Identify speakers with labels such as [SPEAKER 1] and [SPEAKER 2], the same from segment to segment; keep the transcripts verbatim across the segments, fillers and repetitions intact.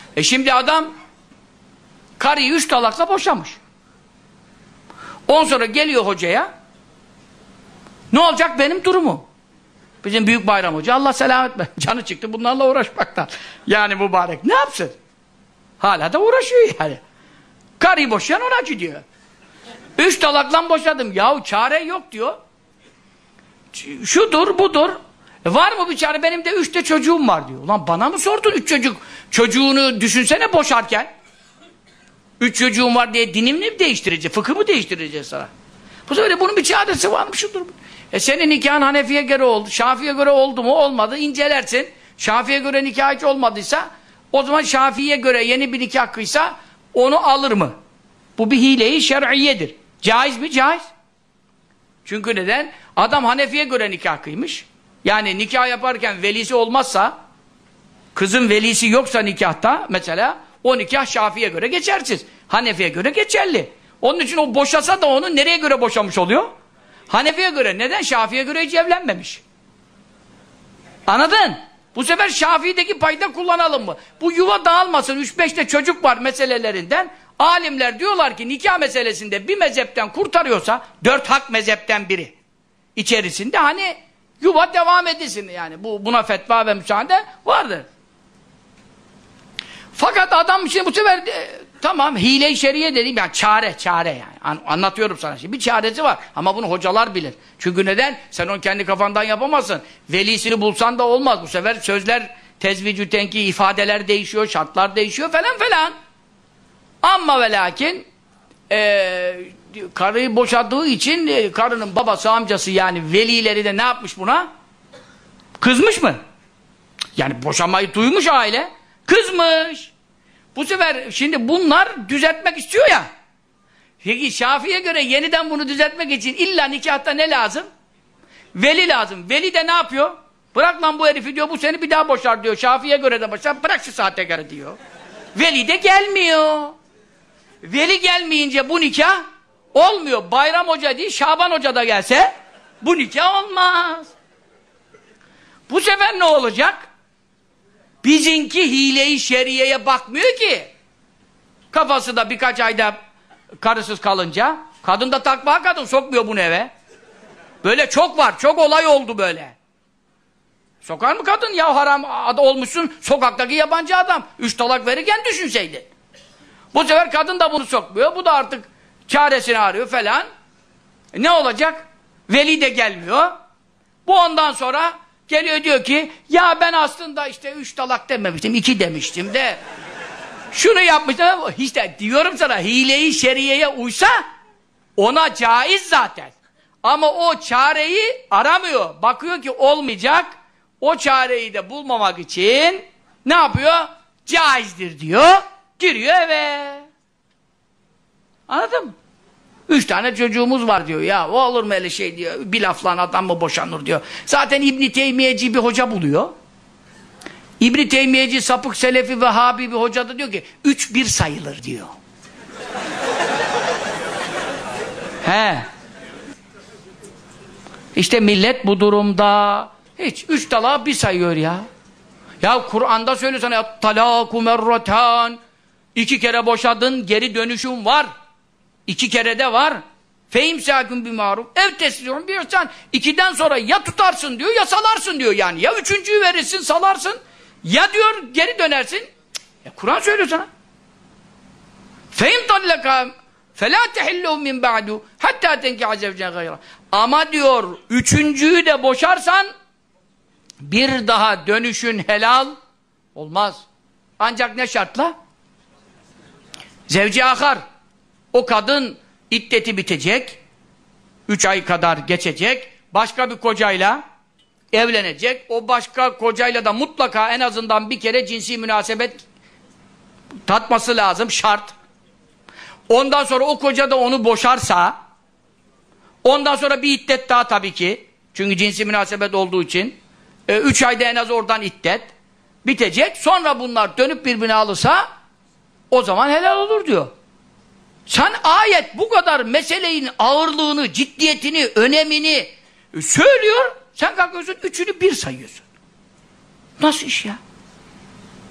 [SPEAKER 1] E şimdi adam karıyı üç talakla boşamış. On sonra geliyor hocaya. Ne olacak benim durumum? Bizim Büyük Bayram Hoca Allah selamet ver. Canı çıktı bunlarla uğraşmaktan. Yani mübarek ne yapsın? Hala da uğraşıyor yani. Karıyı boşayan ona gidiyor. Üç talakla boşadım. Yahu çare yok diyor. Şudur budur. E var mı bir çare? Benim de üçte çocuğum var diyor. Ulan bana mı sordun üç çocuk? Çocuğunu düşünsene boşarken. Üç çocuğum var diye dinimi mi değiştireceğiz? Fıkıh mı değiştireceğiz sana? Bu sefer bunun bir çaresi var mı? Şudur. E senin nikahın Hanefi'ye göre oldu. Şafii'ye göre oldu mu? Olmadı. İncelersin. Şafii'ye göre nikah hiç olmadıysa o zaman Şafii'ye göre yeni bir nikah kıysa onu alır mı? Bu bir hile-i şer'iyedir. Caiz mi? Caiz. Çünkü neden? Adam Hanefi'ye göre nikah kıymış. Yani nikah yaparken velisi olmazsa, kızın velisi yoksa nikahta mesela, o nikah Şafii'ye göre geçersiz. Hanefi'ye göre geçerli. Onun için o boşasa da onu nereye göre boşamış oluyor? Hanefi'ye göre. Neden? Şafii'ye göre hiç evlenmemiş. Anladın? Bu sefer Şafii'deki payda kullanalım mı? Bu yuva dağılmasın, üç beşte çocuk var meselelerinden. Alimler diyorlar ki nikah meselesinde bir mezhepten kurtarıyorsa, dört hak mezhepten biri içerisinde hani yuva devam edilsin yani. Bu, buna fetva ve müsaade vardır. Fakat adam şimdi bu sefer e, tamam hile-i şeriye dediğim yani çare, çare yani. An anlatıyorum sana şimdi. Bir çaresi var ama bunu hocalar bilir. Çünkü neden? Sen onu kendi kafandan yapamazsın. Velisini bulsan da olmaz. Bu sefer sözler tezvicü tenki, ifadeler değişiyor, şartlar değişiyor falan falan. Ama ve lakin e, karıyı boşadığı için e, karının babası, amcası yani velileri de ne yapmış buna? Kızmış mı? Yani boşamayı duymuş aile. Kızmış. Bu sefer şimdi bunlar düzeltmek istiyor ya. Peki Şafii'ye göre yeniden bunu düzeltmek için illa nikahta ne lazım? Veli lazım. Veli de ne yapıyor? Bırak lan bu herifi diyor, bu seni bir daha boşar diyor. Şafii'ye göre de boşar, bırak şu sahtekarı diyor. Veli de gelmiyor. Veli gelmeyince bu nikah olmuyor. Bayram Hoca değil, Şaban Hoca da gelse bu nikah olmaz. Bu sefer ne olacak? Bizinki hile-i şeriyeye bakmıyor ki. Kafası da birkaç ayda karısız kalınca, kadın da takma kadın sokmuyor bunu eve. Böyle çok var, çok olay oldu böyle. Sokar mı kadın ya haram olmuşsun sokaktaki yabancı adam. Üç talak verirken düşünseydin. Bu sefer kadın da bunu sokmuyor. Bu da artık çaresini arıyor falan. E ne olacak? Veli de gelmiyor. Bu ondan sonra geliyor diyor ki ya ben aslında işte üç talak dememiştim, iki demiştim de şunu yapmıştım. İşte diyorum sana hile-i şeriyeye uysa ona caiz zaten. Ama o çareyi aramıyor. Bakıyor ki olmayacak. O çareyi de bulmamak için ne yapıyor? Caizdir diyor. Giriyor eve. Anladın mı? Üç tane çocuğumuz var diyor. Ya o olur mu öyle şey diyor. Bir lafla adam mı boşanır diyor. Zaten İbn-i Teymiyeci bir hoca buluyor. İbn-i Teymiyeci sapık Selefi Vehhabi bir hoca da diyor ki üç bir sayılır diyor. He. İşte millet bu durumda hiç üç talağı bir sayıyor ya. Ya Kur'an'da söylüyor sana ya talâku merratan. İki kere boşadın, geri dönüşün var. İki kere de var. Feimsâkun bi ma'ruf ev tesrihun bi ihsan. İkiden sonra ya tutarsın diyor ya salarsın diyor yani. Ya üçüncüyü verirsin salarsın ya diyor geri dönersin. Ya Kur'an söylüyor sana. Feim tallaka felâ tehillû min ba'du hattâ tenki'a zevcen gayra. Ama diyor üçüncüyü de boşarsan bir daha dönüşün helal olmaz. Ancak ne şartla? Zevci akar. O kadın iddeti bitecek. Üç ay kadar geçecek. Başka bir kocayla evlenecek. O başka kocayla da mutlaka en azından bir kere cinsi münasebet tatması lazım. Şart. Ondan sonra o koca da onu boşarsa ondan sonra bir iddet daha tabii ki. Çünkü cinsi münasebet olduğu için e, üç ayda en az oradan iddet bitecek. Sonra bunlar dönüp birbirine alırsa o zaman helal olur diyor. Sen ayet bu kadar meselenin ağırlığını, ciddiyetini, önemini söylüyor. Sen kalkıyorsun üçünü bir sayıyorsun. Nasıl iş ya?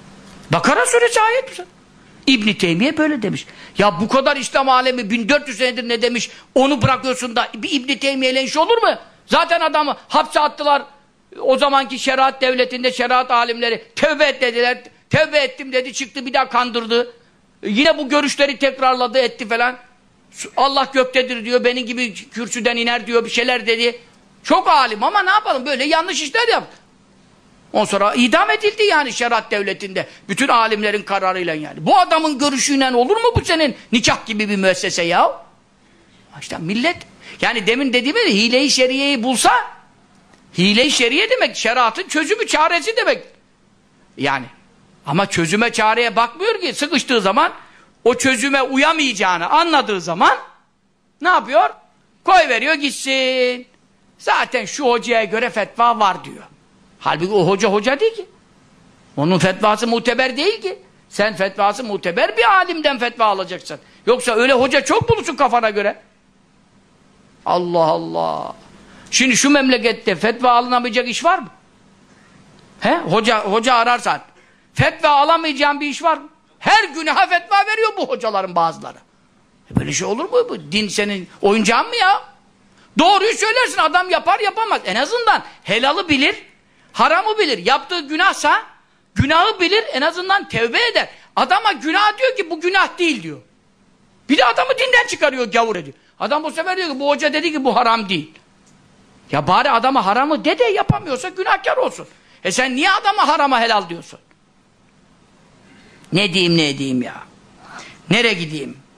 [SPEAKER 1] Bakara suresi ayet mi? İbn Teymiye böyle demiş. Ya bu kadar İslam alemi bin dört yüz senedir ne demiş? Onu bırakıyorsun da bir İbn Teymiye ile iş olur mu? Zaten adamı hapse attılar. O zamanki şeriat devletinde şeriat alimleri tövbe et dediler. Tövbe ettim dedi, çıktı bir daha kandırdı. Yine bu görüşleri tekrarladı, etti falan. Allah göktedir diyor, benim gibi kürsüden iner diyor, bir şeyler dedi. Çok alim ama ne yapalım, böyle yanlış işler yaptı. Ondan sonra idam edildi yani şeriat devletinde. Bütün alimlerin kararıyla yani. Bu adamın görüşüyle olur mu bu senin nikah gibi bir müessese ya? İşte millet, yani demin dediğim gibi hile-i şeriyeyi bulsa, hile-i şeriye demek, şeriatın çözümü, çaresi demek. Yani. Ama çözüme, çareye bakmıyor ki, sıkıştığı zaman, o çözüme uyamayacağını anladığı zaman, ne yapıyor? Koy veriyor gitsin. Zaten şu hocaya göre fetva var diyor. Halbuki o hoca hoca değil ki. Onun fetvası muteber değil ki. Sen fetvası muteber bir alimden fetva alacaksın. Yoksa öyle hoca çok bulursun kafana göre. Allah Allah. Şimdi şu memlekette fetva alınamayacak iş var mı? He? Hoca, hoca ararsan. Fetva alamayacağın bir iş var mı? Her günaha fetva veriyor bu hocaların bazıları. E böyle şey olur mu? Bu din senin oyuncağın mı ya? Doğruyu söylersin, adam yapar yapamaz. En azından helalı bilir, haramı bilir. Yaptığı günahsa günahı bilir, en azından tevbe eder. Adama günah diyor ki bu günah değil diyor. Bir de adamı dinden çıkarıyor, gavur ediyor. Adam bu sefer diyor ki bu hoca dedi ki bu haram değil. Ya bari adama haramı de de yapamıyorsa günahkar olsun. E sen niye adama harama helal diyorsun? Ne diyeyim ne edeyim ya? Nereye gideyim?